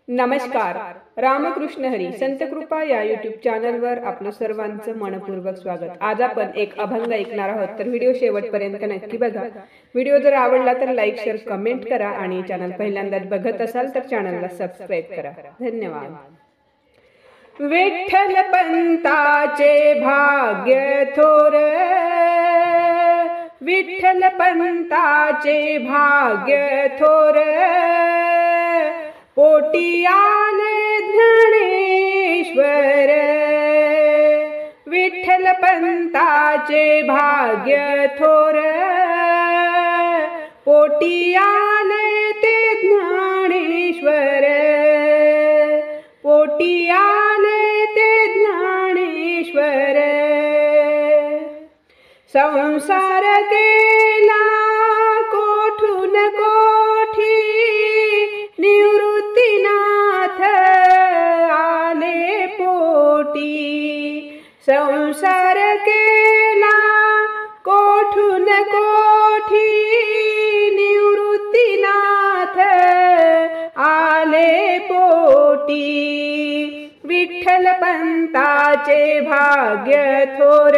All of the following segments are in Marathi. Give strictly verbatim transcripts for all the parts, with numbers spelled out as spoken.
नमस्कार. रामकृष्ण हरी संत कृपा या यूट्यूब चॅनलवर आपलं सर्वांचं मनपूर्वक स्वागत. आज आपण एक अभंग ऐकणार आहोत, तर व्हिडिओ शेवटपर्यंत नक्की बघा. व्हिडिओ जर आवडला तर लाईक शेअर कमेंट करा आणि चॅनल पहिल्यांदाच बघत असाल तर चॅनलला सबस्क्राईब करा. धन्यवाद. विठ्ठल पंताचे भाग्य थोर, विठ्ठल पंताचे भाग्य थोर, पोटी आले ज्ञानेश्वर. विठ्ठल पंताचे भाग्य थोर, पोटी आले ते ज्ञानेश्वर. पोटी आले ते ज्ञानेश्वर. संसार केला कोठून कोठी, निवृत्तीनाथ आले पोटी. संसार केला कोठून कोठी, निवृत्तीनाथ आले पोटी. विठ्ठल पंताचे भाग्य थोर,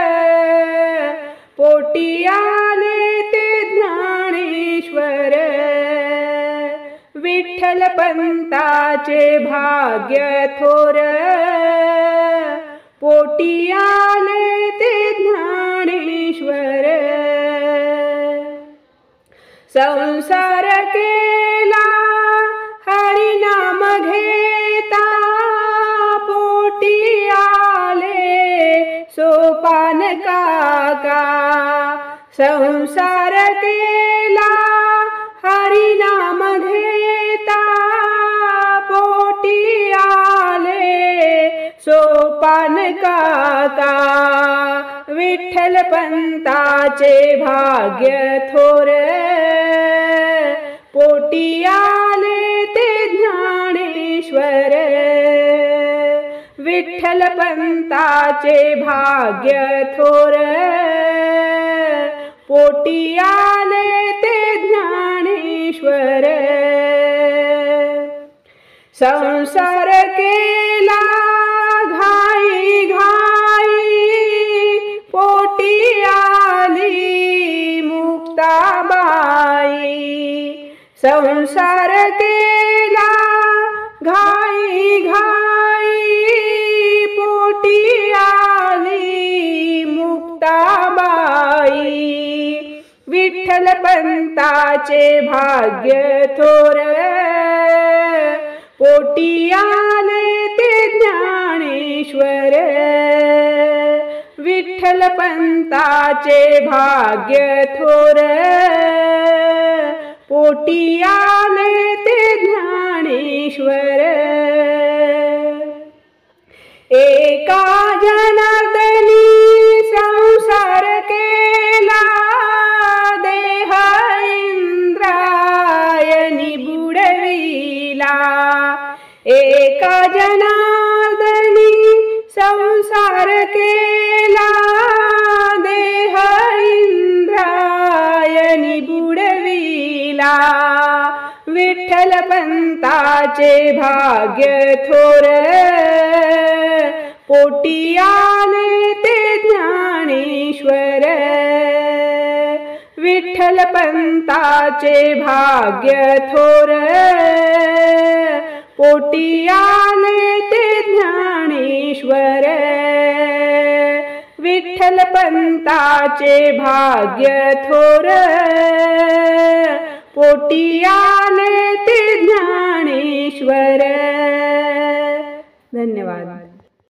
पोटी आले ते ज्ञानेश्वर. विठ्ठल पंताचे भाग्य थोर, पोटी आले ते ज्ञानेश्वर. संसार केला हरिनाम घेता, पोटी आले सोपान काका. संसार केला हरिनाम घेता, पोटी आले सोपान काका. विठ्ठल पंताचे भाग्य थोर, पोटी आले ते ज्ञानेश्वर. विठ्ठल पंताचे भाग्य थोर, पोटी आले ते ज्ञानेश्वर. संसार केला घाई घाई, पोटी आली मुक्ताबाई. संसार केला घाई घाई, पोटी आली मुक्ताबाई. विठ्ठल पंताचे भाग्य थोर, पोटी आले ते ज्ञानेश्वर. विठ्ठल पंताचे भाग्य थोर, पोटी आले ते ज्ञानेश्वर. एका जनार्दनी संसार केला, देह इंद्रायणी बुडविला. एका जनार्दनी संसार केला, देह इंद्रायणी बुडविला. विठ्ठल पंताचे भाग्य थोर, पोटी आले ते ज्ञानेश्वर. विठ्ठल पंताचे भाग्य थोर, पोटी आले ते ज्ञानेश्वर. विठ्ठल पंताचे भाग्य थोर, पोटी आले ते ज्ञानेश्वर. धन्यवाद.